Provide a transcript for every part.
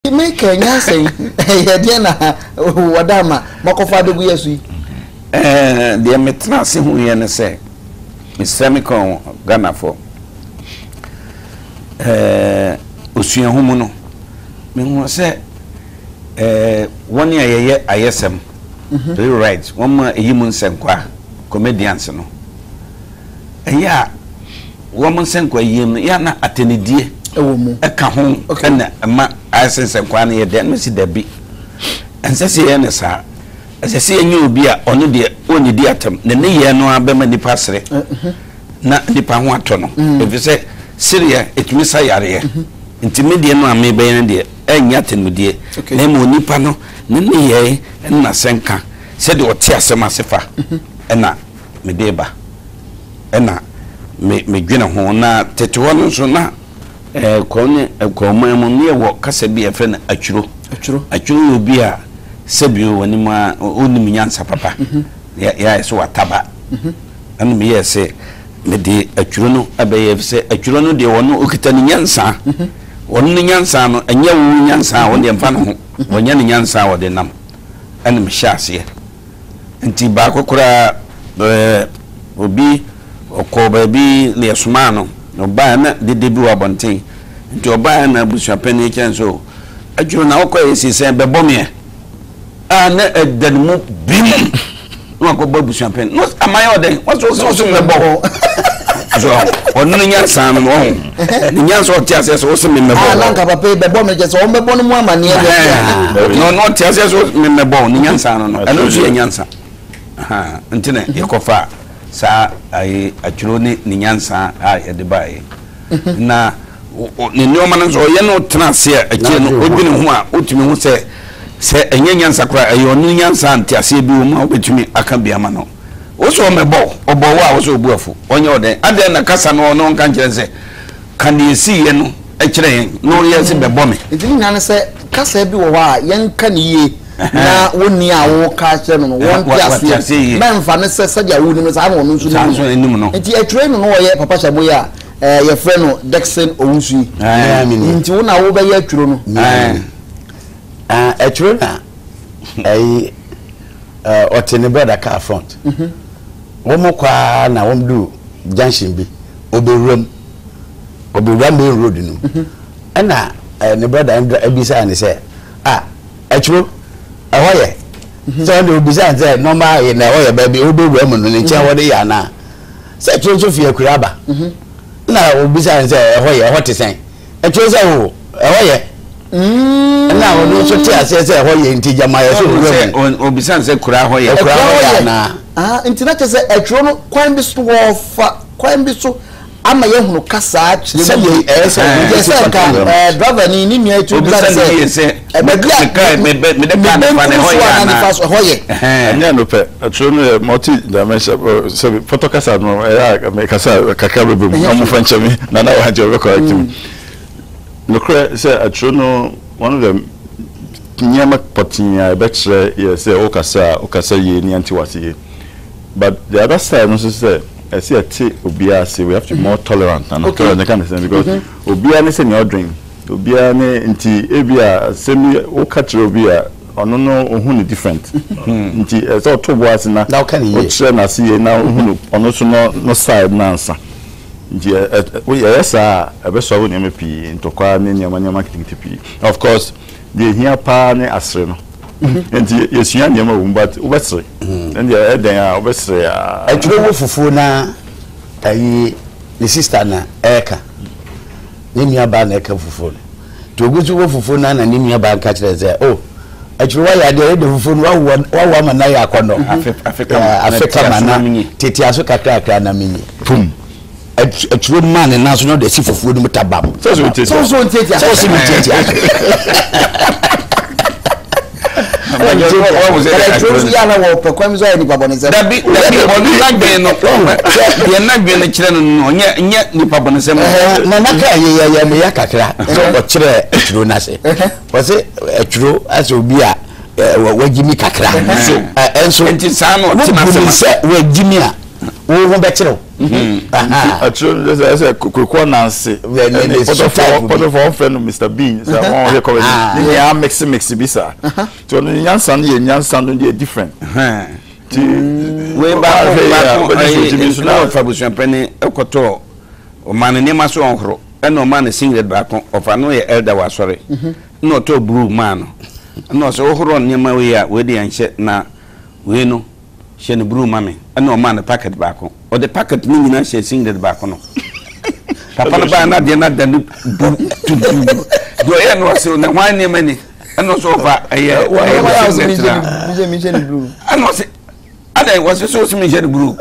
Ti make nya say ye de na wadama makofa dogu yesu de metra se hu ye ne se Semicon Ghana for osua hu mu no me hu se one year ayesem very right one ma eyimu nsenkwa comedians no eya one ma nsenkwa yim ya na atenidie ewo mu eka ho na ma asensenkwa na ye de no si dabi ensese ye ne sa ensese enye obi a ono de oni di atam na ne ye no abema nipa sere na nipa ho ato no efise Syria etumi sa yare intimidie no amebe ne de enya tenudie na mo nipa no ne ye na senka se de oti asema sefa na me deba na me dwena ho na tetewo no so na kwame ne wo kasa bi efe na atwuro obi a sebio wani ma onim nyansa papa ya so wataba anu me yese me de atwuro no abaye se atwuro no de wono okita ni nyansa wono ni nyansa no anya wu nyansa wo de mfa no ho wonya ni nyansa wo de nam anu me hyase nti ba kokora obi okoba bi le suma no oba na de bi wa bonten nti oba na busuapani kenso atwuro na okoye sisen bebomie na edanmu bim no akoba busuapani no amayo den so mebo so onu nyansa no ho ni nyansa o tiase so so mebo ala nka papa bebo me je so mebo no mu amane no tiase so mebo ni nyansa no anu so nyansa ntine yekofa sa ai atwuro ni nyansa ye de bae na ni nyoma no so ye no transe akie no odwene ho a otumi ho se enye nyansa kra ayo no nyansa ntiase bi wo ma obetumi aka biama no wo so mebo obo wa wo so obuafu onye oden ade na kasa no no nka nkire se kan yesi ye no ekire no ye se bebo me edini nyane se kasa bi wo wa yen ka ni ye na woni a wo ka kire no won tiase memfa ne se se dia wo ni sa no nso no no enti atwire no wo ye papa shaboya ye frɛ no Dexon Owusu nti wo na wo be ye atwiro no atwiro na ai otene brother car front womo kwa na womdu junction bi oberam main road no ana ne brother abisa ne say atwiro ahoye so de obisa say normal ye na ahoye ba bi oberam no ne ntia wode ya na say atwiro so fi akuraba na obisa say ahoye hot sen atwiro say wo ahoye na wono so ti ase say ahoye nti jama ye so obisa say kura ahoye na nti na chese atwiro no kwan bi so wo fa kwan bi so ama ye hunu kasa akire say yes ka driver ni nua etu bi say me de kan fa ne hoye anya no pe atwiro no multi dimension so photocasa no me kasa kakra bebem amu fanchemi na na wa je correct look say atwiro no one of them nyama potinya betre yes okasa ye ni anti wasiye but the other side no say I see a tea obia say we have to be more tolerant and tolerant kind of thing because obia ne say your drink obia ne nti ebia semi o catch obia ono no ohun ni different nti so to boas na now can you o na see na ohun ono so no side na answer nti we yes abeso wo ne me pi ntokwa ne nyama kitikiti of course the here pa ne asre no enti yesua nyama wo but obesre and the eden obesre atwiro wo fufu na ayi the sister na eka ne nua ba na eka fufu to ogutu wo fufu na ne nua ba nka kire ze atwiro wa ya de fufu no wa ma na ya akono Africa mana tete aso kakra na minyi pum atwiro man na so no de si fufu no mutabam so tete so si tete what was it? Ya na wo pe kwam zo ni babonese. Da bi onu na gbe no. Ye na gbe no kire no nye ni babonese mo. Na na ka ye me ya kakra. So o kire atwiro na se. Wo se atwiro as obi a wagimi kakra. So enso enti sa no tina se wagimi a wo ho be kire Atro say kokoko nanse for friend Mr Bean say won here come ni ya mix bi sa so no nyansa no dey different we ba na fabusuan pani ekoto o man ni ma so onhoro e no man singlet ba kon ofa no ye elder wa sore no to blue man no so ohoro ni ma we ya we dey anhye na we no she no blue mame e no man packet ba kon o the packet ni nyina she singlet ba kon no papa no ba na de na da do e no so na hwan ni mani e no so fa e mi blue ano se ada was so mi je blue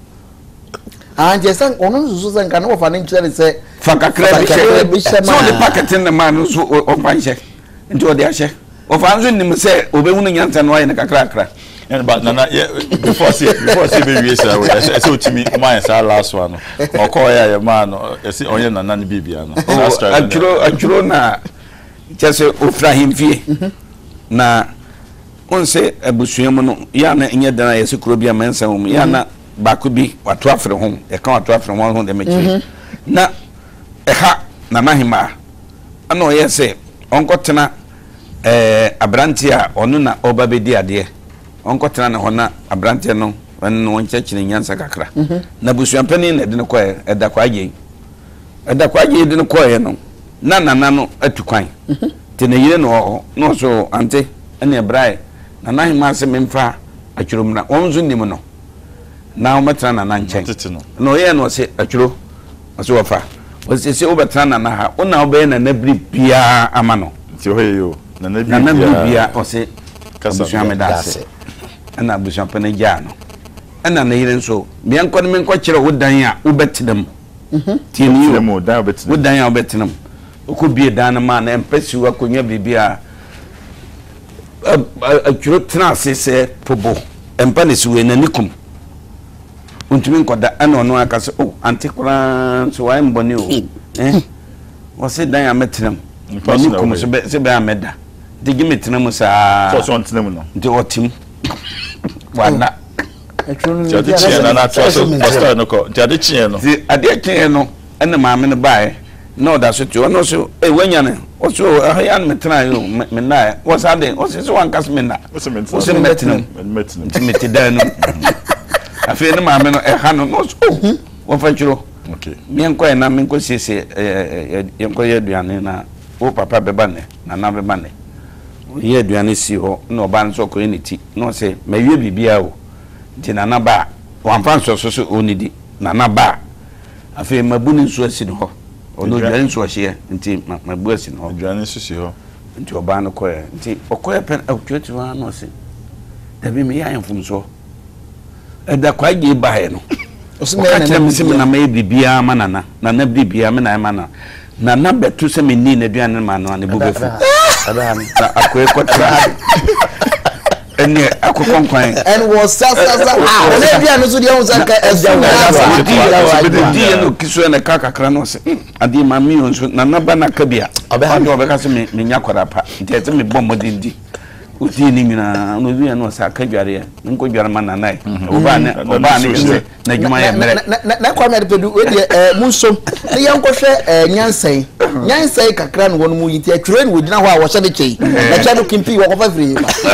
je san ono so san kan ofa ne nkyere se fa kakra bi she so the packet in the man so o panche nti o de ahye o fa nzo nim se obehunu nyanta no aye na kakra and but nana before see be we say we say otimi man say last one o call ya man say onye nana ni bibia no achuro na chese ofra himfie na onse abusuam no ya na enye dana yesi kuro bia mensa wo ya na baako bi wato afre ho e kan wato afre ho de mechi na eha na mahima ana o yese onkotena abrantia onu na obabedi ade onkotena na hona abrantia no wan wonchechine nyansa kakra na busuampani na de no ko eda kwaje de no ko ye no na no atukwan te na yire no so ante ene brae na mahima se memfa atwurom na onzu nim no na o metra na nchen no ye no se atwuro so wafa o se obetra na ha ona obe na nabri bia ama no ti ho yo na nabri bia o se kabusu amedase ana abusu apane ja no ana na yire nso bia nkọ ne menkọ kire wodan a wobetinam ti ni yo wodan a wobetinam oku bie dan ma na empesi wa konya bibia atwuro tena se pobo empa ne suwe na nikum untumi nkoda ana ono aka se anti kura so wa mboni o wo se dan ametenam nikum se be ameda de gi metenam sa so ntenam no de otim wana jadi chie na so pastor no ko jadi chie no di ade chie no ena maame no bae no da so ti ono so wanya ne o so ayan metena yo menna wo sa de o se wan kas menna o se metenam metidan no afi ne maame no ha no no so wo fa chiro okay mi nko na mi nko sese yenko ye duane na wo papa beba ne na beba ne ye duane si ho na oba nso ko eniti no se mawie bibia o nti na ba wan fa nso so onidi na ba afi mabuni nso asi no ho ono duane nso hye nti mabu asi no ho duane nso si ho nti oba no ko nti okoye pen akweti wa no se dabi me ya enfum so eda kwaje bae no osime na msim na me bibia manana na bibia me na mana na betu se me ni na duane ma no ne bubefu ada na akoe kotra ene akokonkwan and was sa na bia no so dia unsa ka di no kiso na kakakra no se adi ma mi onso na ba na kabia ade obeka se me nya kwara pa ntete me bom modindi uti ni mina no bia no sa ka dware nko dware ma nanai oba ne na dwuma ye mere na Kwame Adepedu we de munsom ne yanko hwe nyansan kakra no wono mu yiti atwure ni wodina ho a wo hye de chei na cha no kimpi wo kofa free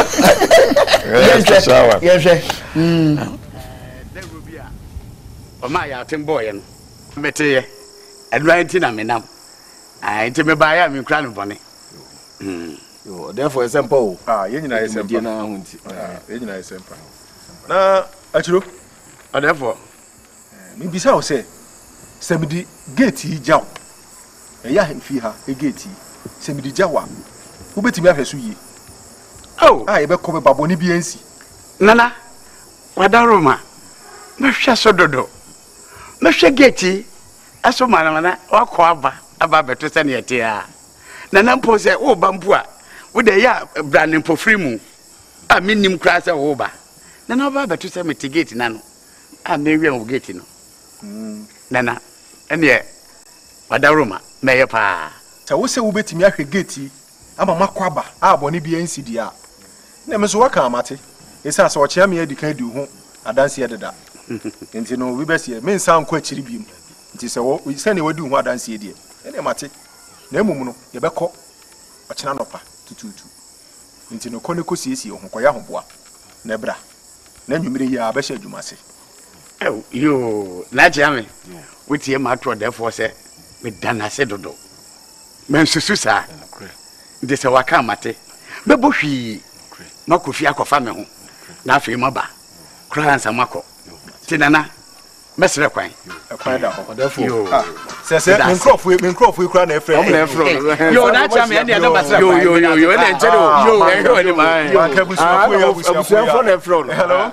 yes Derubia o ma ya temboye no meteye adwanti na menam nti me ba ya me kra no bone yo therefore example yenyina example na hunti yenyina example na achiro therefore mi bisa o se semidi gate yi jaw ya fi ha gate semidi jawa wo betimi ahweso yi ye be ko be baboni bi ensi nana wadaroma mehwe so dodo mehwe gate aso mana wakọ aba beto se ne yete a nana mpo se wo bampu a wo de ya brand mpo free mu a minim kra se wo ba nana aba beto se mitigate nano a mewie wo gate no nana ene wadaroma meye pa ta wo se wo betimi ahwe gate ama makọ aba a boni bi ensi dia na me so waka amate esa so ochia me edi kan di ho adanse ededa nti no we best me nsan ko akiri biem nti se wo se ne wadi hu adanse die ene mate na emum no ye bekọ ọchina nopa tututu nti no kọ ne ko siesie ho kọ ya hoboa na bra na nwumire ya abehye adwumase yo na jame wetie ma to therefore say me dana se dodo men susu sa de se waka mate be bo hwi makofi akofa me ho na afi maba kra ansa mako tinana mesre kwan da ho therefore se me crop kra na efre yo na jame ene na basra yo ene nchero yo ene ma ka busu afo na efre hello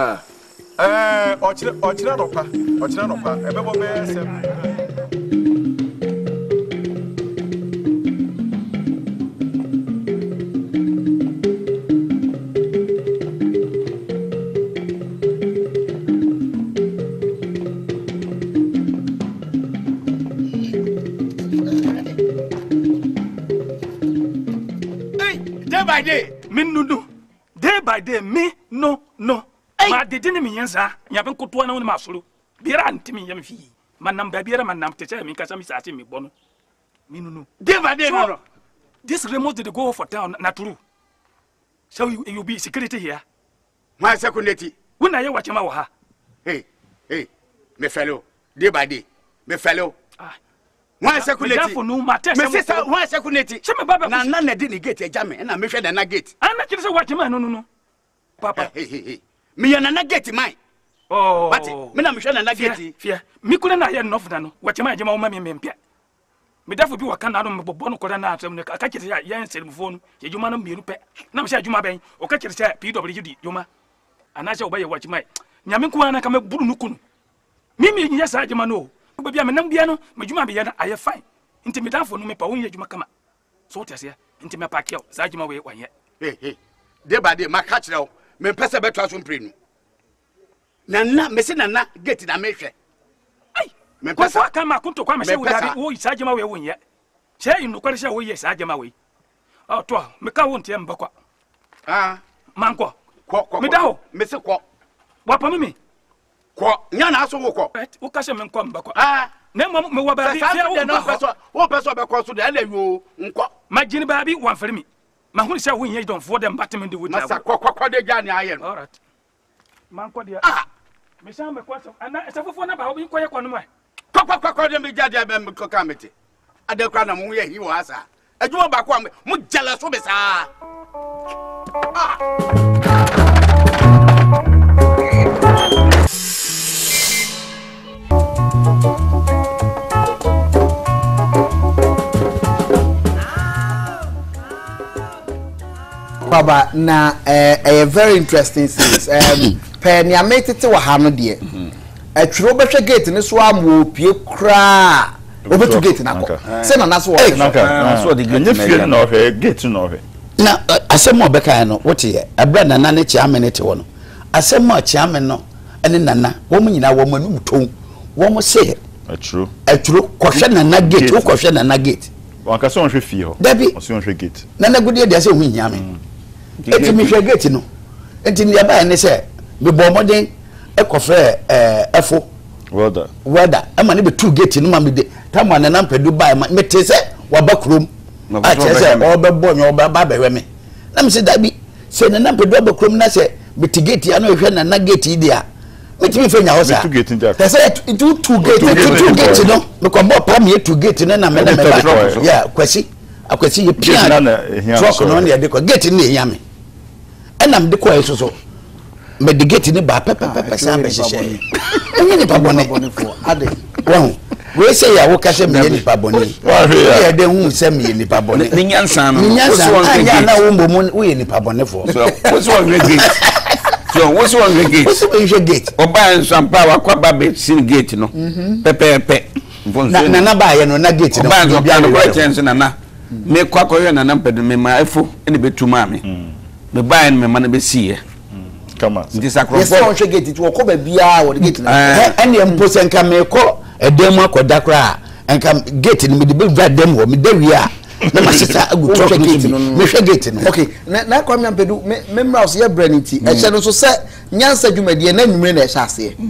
ọchịna nọpa ebe bụ mee ese day by day me no day by day me no ma de dini mi yensa nya ben koto na woni ma soro biara ntimi yam fi manam ba biara manam teche mi kasa mi saati mi bono mi no day by day no this remote to go for town na true so you be security here my security when na ye wachema wo ha hey me fellow day by day me fellow my security me sister my security na de ni gate eja me na me hwe na gate ana kire se wachema no papa me yana na gate mai what me na me hwe na gate fia mi kule na ye no funa no wachema ajema wo ma me mpia me dafo bi waka na no me bobo no kore na atem ne aka kire ya yan selfo no ye juma no mienu pe na me sha juma ben o ka kire sha PWD juma ana sha obaye wachema nyame ko ana ka me buru nukunu mimi nya sa juma no ba bia me nam bia no me juma be ya na aye fine nti me dafo no me pa won ye juma kama so tiase nti me pa kiao sa juma we wanye day by day ma ka kire o me pese beto aso mpre nu na me se na gate na me hwe ai me pese aka ma kunto kwa me se wo dabi wo isa jama we wonye che inu kware sha wo ye isa jama we o to me ka won tie mbakwa manko ko me dawo me se ko wa pa me ko nya na aso wo ko wo ka she me nko mbakwa na mo me wa ba bi fia wo pese be ko so de na yo nko ma jini ba bi wan fere mi ma hu sha wo yin don for them batman de wo masa ko de ja ni aye no all right man ko dia me sha me kwaso ana esafofo na ba wo ko ye ko no ma ko de me ja dia be me ko kamete ade kwa na mo ye hi wo asa adwuma ba ko mo jealous be sa Baba na a very interesting things pe ni ametete wa ha no de atwiro behwe gate ne so am opie kra obetu gate na ko se na so na so de gate na hwe gate no hwe na asem obeka no wote ye abra nana ne chiamene te wono asem a chiamene no ene nana wo mu nyina wo manum ton wo mu se atwiro kohwe nana gate wo kohwe nana gate wanka so hwe fie ho o so hwe gate nana gudie de ase hu nyame eti mi hwe gate no enti ni aba ne se me bo moden ekofre efo welder ama ne be two gate no ma me de tamu nana Ampadu ba me te se wabakrom a che se obebo nyo ba ba bewe me na me se da bi se nana Ampadu abakrom na se mitigate ya no hwe nana gate dia metimi fe nya ho sa te se two gate no me ko bo pa me two gate no na me na me ya kwasi akwasi ye pia truck no na de ko gate ni ya me enam de ko yeso so me de gate ni ba pepe sa be hye enye ni pabone fo ade won we say ya wo ka se me ni pabone ya de hu se me ni pabone ni nyansa no anya na wo mbom wo ye ni pabone fo wo so one gate so wo so one gate wo so be gate oba nsampa wa kwa ba be sin gate no pepe na ba ye no na gate no oba nsampa no kwa chance na me kwa koyo na Ampadu me ma efo ene betuma me me ba me ma na be sie kama ndi sakro yes on gate ti wo ko ba bia wo de gate na ene mpose nka me ko edem akoda kra enka gate ni me de be dem wo me de wi a na ma sita agu to gate no me hwe gate no okay na Kwame Ampadu me mra so ye brand ti e che no so se nyansa dwumade na nwumre na e hye ase